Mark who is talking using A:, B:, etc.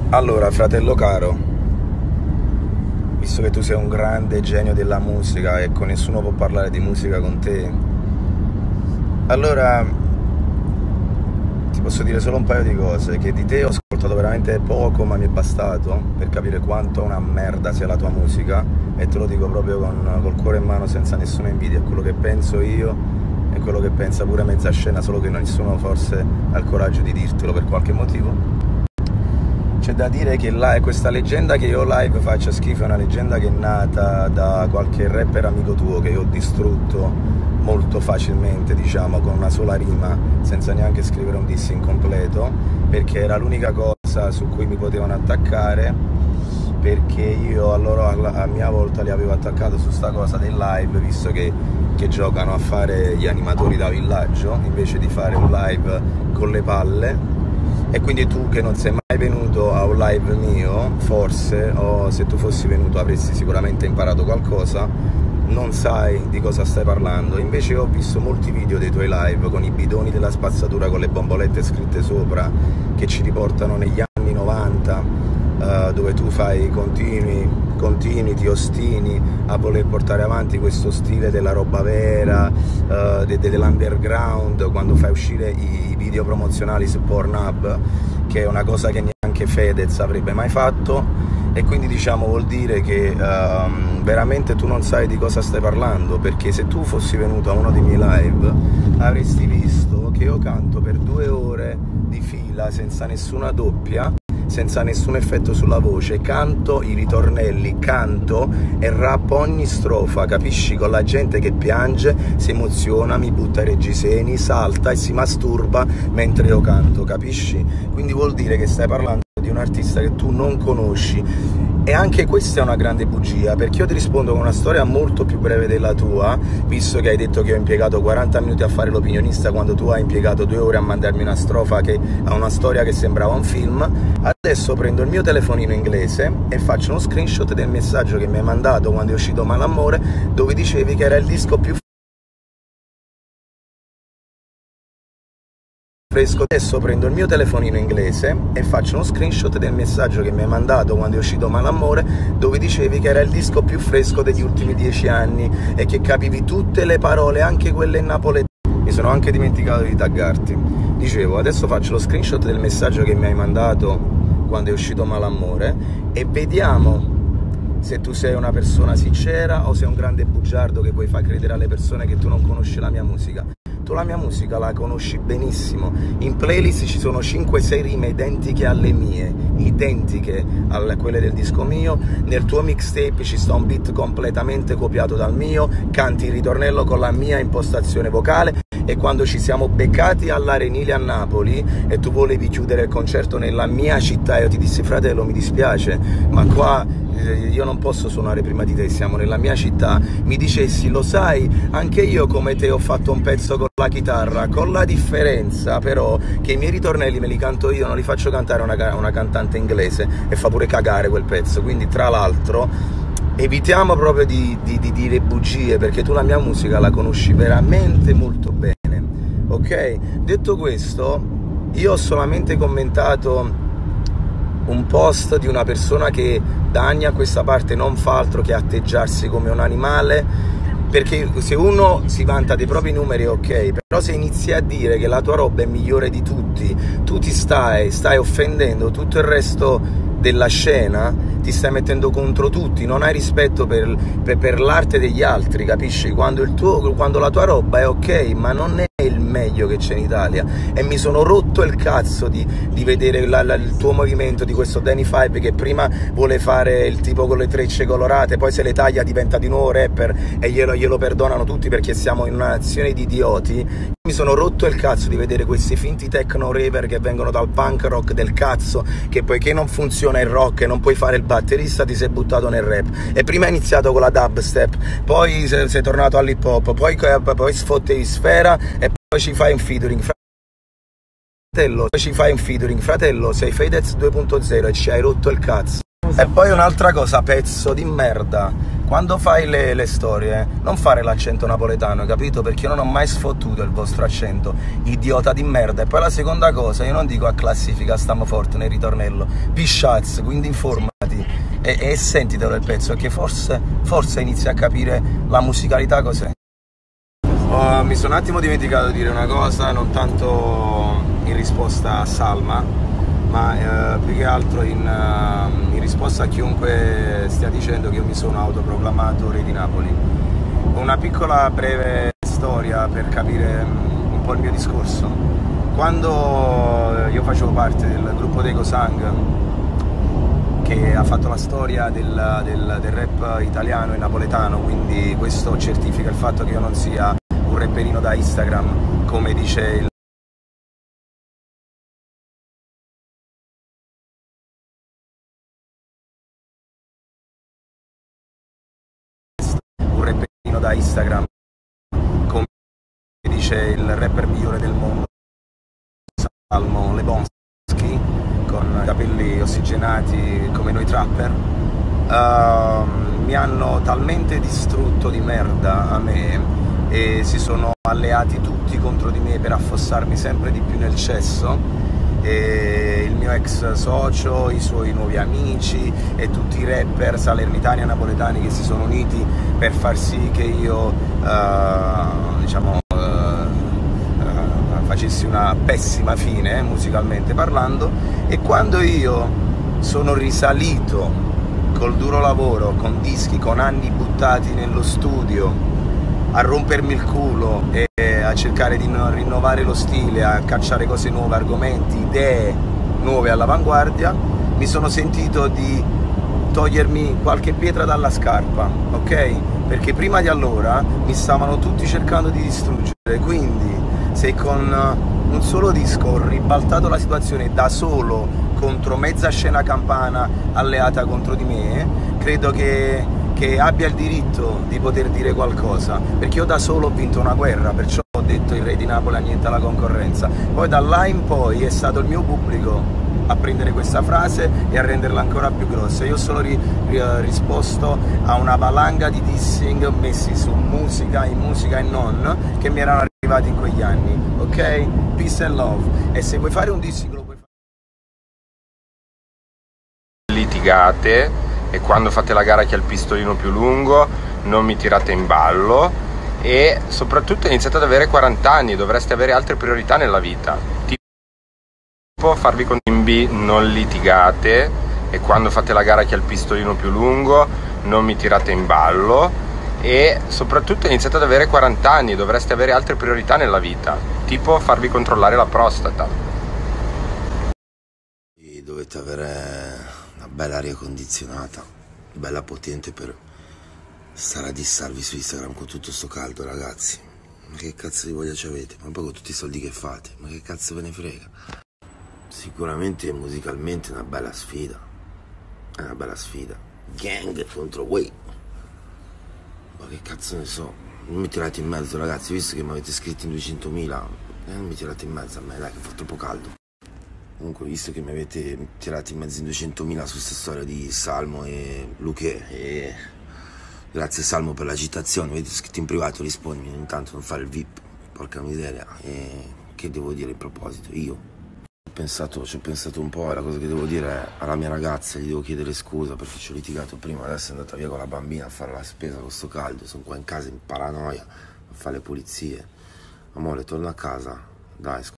A: Allora, fratello caro, visto che tu sei un grande genio della musica e con nessuno può parlare di musica con te, allora ti posso dire solo un paio di cose, che di te ho ascoltato veramente poco, ma mi è bastato per capire quanto una merda sia la tua musica, e te lo dico proprio col cuore in mano, senza nessuna invidia. È quello che penso io e quello che pensa pure mezza scena, solo che nessuno forse ha il coraggio di dirtelo per qualche motivo. C'è da dire che questa leggenda che io live faccia schifo è una leggenda che è nata da qualche rapper amico tuo che io ho distrutto molto facilmente, diciamo, con una sola rima, senza neanche scrivere un diss incompleto, perché era l'unica cosa su cui mi potevano attaccare, perché io a mia volta li avevo attaccato su sta cosa del live, visto che giocano a fare gli animatori da villaggio invece di fare un live con le palle. E quindi tu, che non sei mai venuto a un live mio, forse, o se tu fossi venuto avresti sicuramente imparato qualcosa, non sai di cosa stai parlando. Invece ho visto molti video dei tuoi live con i bidoni della spazzatura con le bombolette scritte sopra, che ci riportano negli anni 90, dove tu continui, ti ostini a voler portare avanti questo stile della roba vera, dell'underground, quando fai uscire i video promozionali su Pornhub, che è una cosa che neanche Fedez avrebbe mai fatto. E quindi, diciamo, vuol dire che veramente tu non sai di cosa stai parlando, perché se tu fossi venuto a uno dei miei live avresti visto che io canto per 2 ore di fila senza nessuna doppia, senza nessun effetto sulla voce, canto i ritornelli, canto e rappo ogni strofa, capisci? Con la gente che piange, si emoziona, mi butta i reggiseni, salta e si masturba mentre io canto, capisci? Quindi vuol dire che stai parlando di un artista che tu non conosci. E anche questa è una grande bugia, perché io ti rispondo con una storia molto più breve della tua, visto che hai detto che ho impiegato 40 minuti a fare l'opinionista quando tu hai impiegato 2 ore a mandarmi una strofa che ha una storia che sembrava un film. Adesso prendo il mio telefonino inglese e faccio uno screenshot del messaggio che mi hai mandato quando è uscito Malamore, dove dicevi che era il disco più fresco. Adesso prendo il mio telefonino inglese e faccio uno screenshot del messaggio che mi hai mandato quando è uscito Malamore, dove dicevi che era il disco più fresco degli ultimi 10 anni e che capivi tutte le parole, anche quelle in napoletano. Mi sono anche dimenticato di taggarti. Dicevo, adesso faccio lo screenshot del messaggio che mi hai mandato quando è uscito Malamore e vediamo se tu sei una persona sincera o sei un grande bugiardo che poi fa credere alle persone che tu non conosci la mia musica. Tu la mia musica la conosci benissimo, in playlist ci sono 5-6 rime identiche alle mie, identiche a quelle del disco mio, nel tuo mixtape ci sta un beat completamente copiato dal mio, canti il ritornello con la mia impostazione vocale. E quando ci siamo beccati all'Arenile a Napoli e tu volevi chiudere il concerto nella mia città, io ti dissi: fratello, mi dispiace, ma qua io non posso suonare prima di te, siamo nella mia città. Mi dicessi: lo sai, anche io come te ho fatto un pezzo con la chitarra, con la differenza però che i miei ritornelli me li canto io, non li faccio cantare una cantante inglese, e fa pure cagare quel pezzo. Quindi, tra l'altro, evitiamo proprio di dire bugie, perché tu la mia musica la conosci veramente molto bene, ok? Detto questo, io ho solamente commentato un post di una persona che da anni a questa parte non fa altro che atteggiarsi come un animale, perché se uno si vanta dei propri numeri, ok, però se inizi a dire che la tua roba è migliore di tutti, tu ti stai offendendo tutto il resto della scena, ti stai mettendo contro tutti, non hai rispetto per l'arte degli altri, capisci? Quando la tua roba è ok, ma non è il meglio che c'è in Italia. E mi sono rotto il cazzo di vedere il tuo movimento di questo Danny Five, che prima vuole fare il tipo con le trecce colorate, poi se le taglia diventa di nuovo rapper e glielo perdonano tutti perché siamo in una nazione di idioti. Mi sono rotto il cazzo di vedere questi finti techno raver che vengono dal punk rock del cazzo, che poiché non funziona il rock e non puoi fare il batterista ti sei buttato nel rap, e prima hai iniziato con la dubstep, poi sei tornato all'hip hop, poi sfottevi Sfera e poi ci fai un featuring, fratello, sei Fedez 2.0 e ci hai rotto il cazzo. E poi un'altra cosa, pezzo di merda, quando fai le storie, non fare l'accento napoletano, capito? Perché io non ho mai sfottuto il vostro accento, idiota di merda. E poi la seconda cosa, io non dico a classifica stiamo forte nel ritornello, pisciaz, quindi informati e sentitelo il pezzo, che forse inizi a capire la musicalità cos'è. Mi sono un attimo dimenticato di dire una cosa, non tanto in risposta a Salma, ma più che altro in risposta a chiunque stia dicendo che io mi sono autoproclamato re di Napoli. Una piccola breve storia per capire un po' il mio discorso. Quando io facevo parte del gruppo dei Cosang, che ha fatto la storia del rap italiano e napoletano, quindi questo certifica il fatto che io non sia un rapperino da Instagram, come dice il un rapperino da Instagram, come dice il rapper migliore del mondo, Salmo Lebonsky, con i capelli ossigenati come noi trapper. Mi hanno talmente distrutto di merda a me e si sono alleati tutti contro di me per affossarmi sempre di più nel cesso, e il mio ex socio, i suoi nuovi amici e tutti i rapper salernitani e napoletani che si sono uniti per far sì che io diciamo facessi una pessima fine musicalmente parlando. E quando io sono risalito col duro lavoro, con dischi, con anni buttati nello studio, a rompermi il culo e a cercare di rinnovare lo stile, a cacciare cose nuove, argomenti, idee nuove all'avanguardia, mi sono sentito di togliermi qualche pietra dalla scarpa, ok? Perché prima di allora mi stavano tutti cercando di distruggere, quindi se con un solo disco ho ribaltato la situazione da solo contro mezza scena campana alleata contro di me, credo che abbia il diritto di poter dire qualcosa, perché io da solo ho vinto una guerra, perciò ho detto il re di Napoli annienta la concorrenza. Poi da là in poi è stato il mio pubblico a prendere questa frase e a renderla ancora più grossa. Io ho solo risposto a una valanga di dissing messi su musica, in musica e non, che mi erano arrivati in quegli anni, ok? Peace and love. E se vuoi fare un dissing lo puoi fare.
B: Litigate, e quando fate la gara chi ha il pistolino più lungo non mi tirate in ballo, e soprattutto iniziate ad avere 40 anni, dovreste avere altre priorità nella vita, tipo farvi con bimbi, non litigate, e quando fate la gara chi ha il pistolino più lungo non mi tirate in ballo, e soprattutto iniziate ad avere 40 anni, dovreste avere altre priorità nella vita, tipo farvi controllare la prostata.
C: Dovete avere una bella aria condizionata, bella potente per stare a dissarvi su Instagram con tutto sto caldo, ragazzi. Ma che cazzo di voglia ci avete? Ma poi con tutti i soldi che fate, ma che cazzo ve ne frega? Sicuramente musicalmente è una bella sfida. È una bella sfida. Gang contro Way. Ma che cazzo ne so? Non mi tirate in mezzo, ragazzi, visto che mi avete scritto in 200.000, non mi tirate in mezzo a me, dai, che fa troppo caldo. Comunque, visto che mi avete tirato in mezzo in 200.000 su questa storia di Salmo e Luque, e grazie Salmo per la citazione, avete scritto in privato, rispondimi, intanto non fare il VIP, porca miseria. E che devo dire in proposito? Io ci ho pensato un po', e la cosa che devo dire è alla mia ragazza, gli devo chiedere scusa perché ci ho litigato prima, adesso è andata via con la bambina a fare la spesa con sto caldo, sono qua in casa in paranoia a fare le pulizie. Amore, torno a casa, dai,